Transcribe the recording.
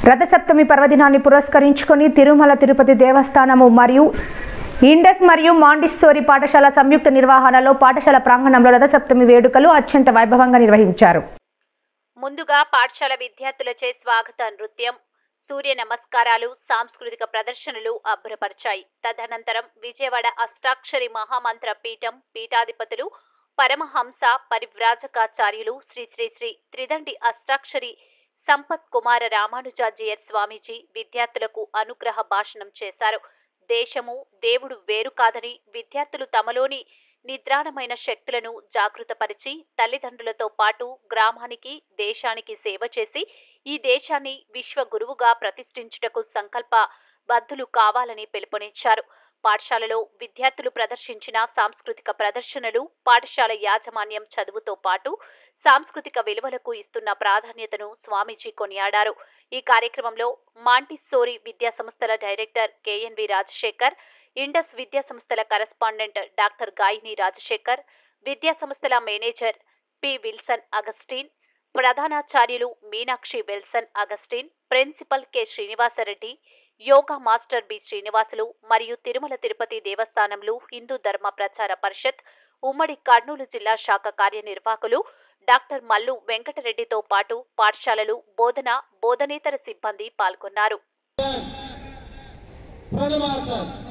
రథసప్తమి పర్వదినాన్ని పురస్కరించుకొని తిరుమల తిరుపతి దేవస్థానము మరియు ఇండస్ మరియు మాంటిస్సోరీ పాఠశాల సంయుక్త నిర్వహణలో పాఠశాల ప్రాంగణంలో రథసప్తమి వేడుకలు అత్యంత వైభవంగా నిర్వహించారు. ముందుగా పాఠశాల విద్యార్థులచే స్వాగత నృత్యం, సూర్య నమస్కారాలు, సాంస్కృతిక ప్రదర్శనలు అబ్బురపరిచాయి. తదనంతరం విజయవాడ అష్టాక్షరి మహామంత్ర పీఠం పీఠాధిపతులు పరమహంస పరివ్రాజకాచార్యులు శ్రీ శ్రీ శ్రీ త్రిదండి అష్టాక్షరి సంపత్ కుమార రామానుజాచార్య స్వామీజీ విద్యార్థులకు అనుగ్రహ భాషణం చేశారు. దేశము దేవుడు వేరు కాదని విద్యార్థులు తమలోని నిద్రాణమైన శక్తులను జాగృతపరిచి తల్లిదండ్రులతో పాటు గ్రామానికి, దేశానికి సేవ చేసి ఈ దేశాన్ని విశ్వ గురువుగా ప్రతిష్ఠించుటకు సంకల్ప బద్ధులు కావాలని పిలుపునిచ్చారు. పాఠశాలలో విద్యార్థులు ప్రదర్శించిన సాంస్కృతిక ప్రదర్శనలు పాఠశాల యాజమాన్యం చదువుతో పాటు సాంస్కృతిక విలువలకు ఇస్తున్న ప్రాధాన్యతను స్వామీజీ కొనియాడారు. ఈ కార్యక్రమంలో మాంటిస్సోరీ విద్యా సంస్థల డైరెక్టర్ కేఎన్వి రాజశేఖర్, ఇండస్ విద్యా సంస్థల కరెస్పాండెంట్ డాక్టర్ గాయిని రాజశేఖర్, విద్యా సంస్థల మేనేజర్ పి విల్సన్ అగస్టిన్, ప్రధానాచార్యులు Meenakshi Wilson Augustine, principal K Srinivasareddy, yoga master B Srinivasulu మరియు తిరుమల తిరుపతి దేవస్థానంలో హిందూ ధర్మ ప్రచార పరిషత్ ఉమ్మడి కర్నూలు జిల్లా శాఖ కార్యనిర్వాహకులు డాక్టర్ మల్లు వెంకటరెడ్డితో పాటు పాఠశాలలు బోధనేతర సిబ్బంది పాల్గొన్నారు.